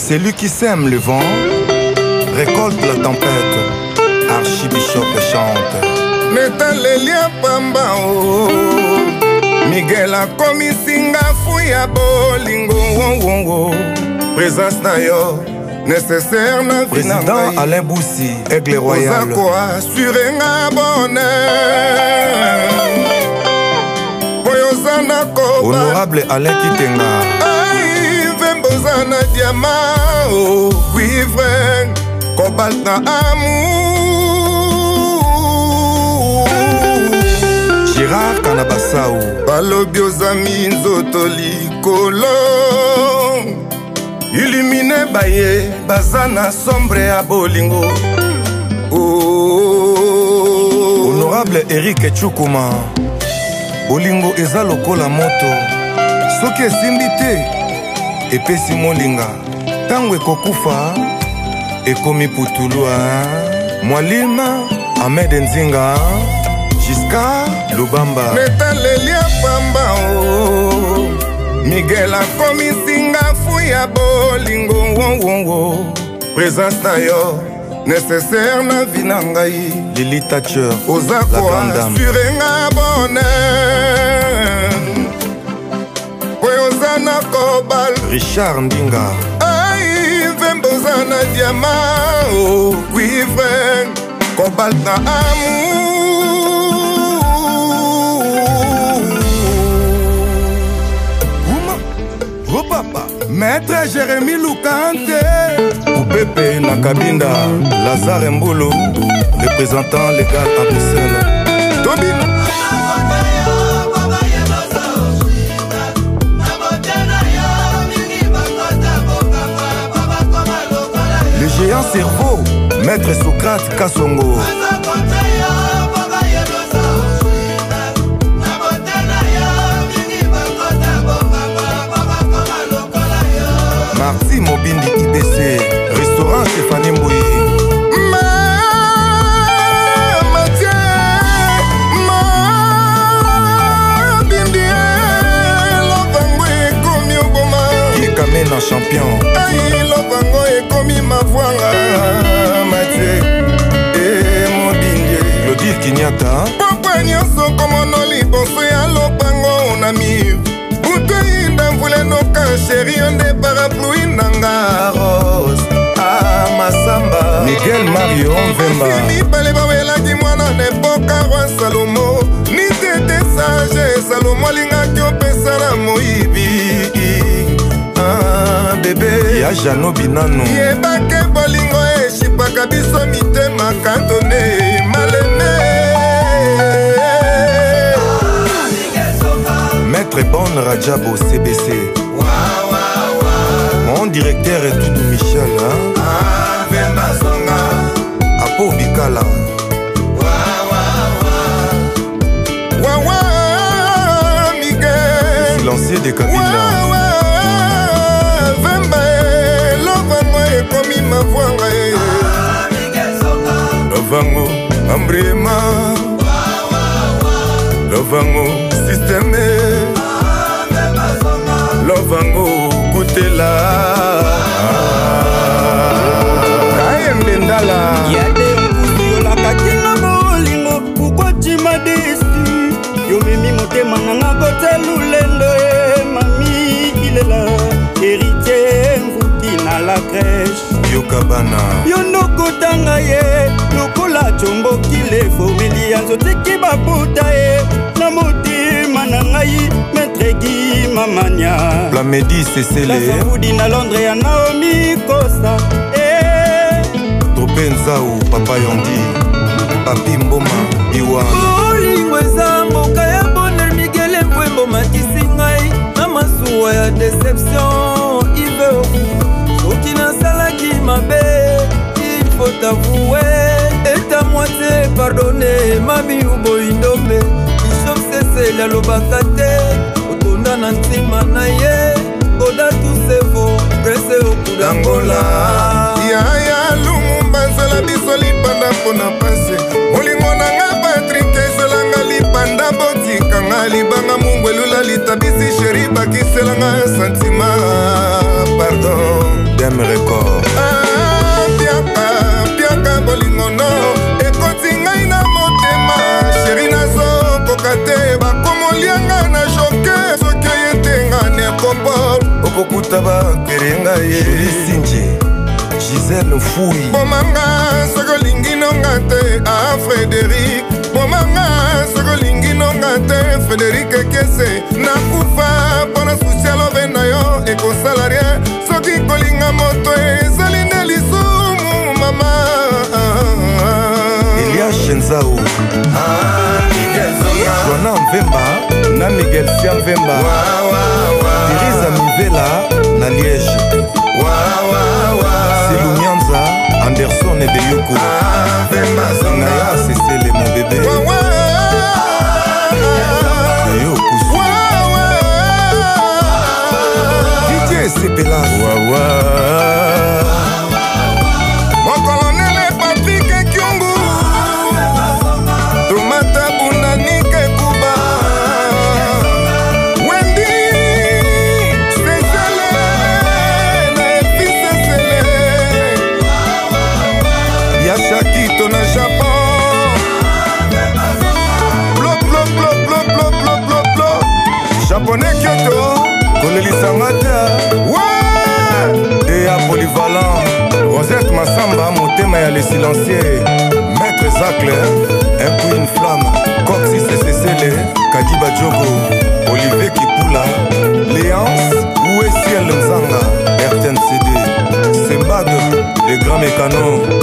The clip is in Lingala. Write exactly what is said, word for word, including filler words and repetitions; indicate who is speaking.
Speaker 1: Celui qui sème le vent récolte la tempête. Archibishop chante.
Speaker 2: Netalelia pamba o Miguel akomi singafu ya bolingo wo wo wo. Présence na yo nécessaire na
Speaker 1: Président Alain Boussi, Aigle Royal.
Speaker 2: Ozako assuré nga bonheur. Boyozana koba
Speaker 1: Honorable Alain Kitenga.
Speaker 2: Ay vembozana diama o cuivre cobalt na amour.
Speaker 1: Gérard Kanabassao.
Speaker 2: Balobi ozami nzoto likolo Illumine baye bazana sombre ya bolingo. Oh.
Speaker 1: Honorable Eric Chukuma. Bolingo eza lokola moto. Soki esimbi te epesi molinga. Tango ekokufa ekomi putulua. Mwalima Ahmed Nzinga. Jiska Lubamba.
Speaker 2: Netalelia pamba o Miguel akomi singafu ya bolingo wo wo wo. Présence na yo nécessaire na vie na ngai.
Speaker 1: Lili Thatcher,
Speaker 2: Ozako assuré nga bonheur. Boyozana kobal
Speaker 1: Richard Ndinga.
Speaker 2: Ay vembozana diama o cuivre cobalt na amour. Maître Jérémy Lukante
Speaker 1: Oubépé Nakabinda. Lazare Mbolo, représentant légal à Bruxelles.
Speaker 2: Tobino
Speaker 1: Le géant cerveau, Maître Socrate Kassongo. Marty Mobindi I B C, restaurant Stéphanie Mbouye.
Speaker 2: Ma Mathieu Ma Bindi Lobango ekomi oboma
Speaker 1: Ikamena champion.
Speaker 2: Ay Lobango ekomi mavwanga Mathieu E Mobindi
Speaker 1: Claudie Kinyata.
Speaker 2: Papa nyonso komono liboso ya Lobango na mire. Utoyinda mvule noka chéri onde parapluie nanga rose. Ah Masamba
Speaker 1: Miguel Mario Mvemba.
Speaker 2: mibale bawelaki mwana nepoka roi Salomo. Ni tete sage Salomo alingaki opesa na moyibi. Ah bebe
Speaker 1: Ya Jano Binano.
Speaker 2: yebake bolingo eshipaka biso mitema kantone malene.
Speaker 1: Maître Bonne Rajabo C B C. Mon directeur est tout Michel. Hein? Apo Bikala. Lancé de Kabila.
Speaker 2: Lovango Ambrema Lovango Systeme Lovango Kutela Kayembendala
Speaker 3: Yade mkusi yolaka kinga bolingo kukotima desi Yomemi motema nanga kote lulendo e mami ilela Héritier mvuki na la crèche
Speaker 1: Yokabana
Speaker 3: Yonoko tanga ye Lokola chombo kile formeli ya nzoteki babuta ye Na motima na ngai Maître Guy Mamania
Speaker 1: Plamedi Cecele.
Speaker 3: La Saoudi na Londres ya Naomi Costa Eh
Speaker 1: Topé Nzao Papa Yondi. Papi Mboma Iwan.
Speaker 4: Bolingo eza mboka ya bonheur Miguel Mbwembo makisi ngai na masuwa ya déception Ive soki nasalaki mabe il faut avouer et à moitié pardonner mami uboyi ndombe Bishop Cecile alobaka te otonda na ntima na ye koda tusevo prese okudangola
Speaker 2: Yaya Lumumba nzela biso lipanda mpona pase. Molingo nanga Patrick ezelanga lipanda botikanga libanga mungwelula litabisi sheri bakiselanga santima. Pardon
Speaker 1: Dem Record.
Speaker 2: Ah, piaka, piaka bolingono ekoti ngai na motema sheri nazokoka te bakomolianga na joke soki oyetenga nekopol okokuta bakerenga ye
Speaker 1: Sinje Gisèle Fouille
Speaker 2: bomanga soki olingi nonga te a Frédéric bomanga soki olingi nonga te Frédéric Ekese nakufa mpona susi alobe na yo ekosala rien soki kolinga moto ezali nde lisumu mama
Speaker 1: Elias Shenzao Joana Mvemba na Miguel Sia Mvemba Teresa Mivela na Liège Silou Nyanza Anderson Ebeyuku Naya Cecile mon bébé Nayo Kusu Didier Sepela Wawa
Speaker 2: mon colonel Patrick Kyungu Tomata Bundanike Kuba Wendy Cecile Nefi Cecile Yashakito na Japon Blop blop blop blop blop blop blop blop Japonais Kyoto
Speaker 1: Kolelisanga te
Speaker 2: Ouais
Speaker 1: Ea Polyvalent Rosette Massamba motema ya le silencier Maître Zacle Un coup une flamme Coxy Cecele Kadiba Diogo Olivier Kipula Léance Ouessiel Mzanga R T N C D Sembad Les grands mécanos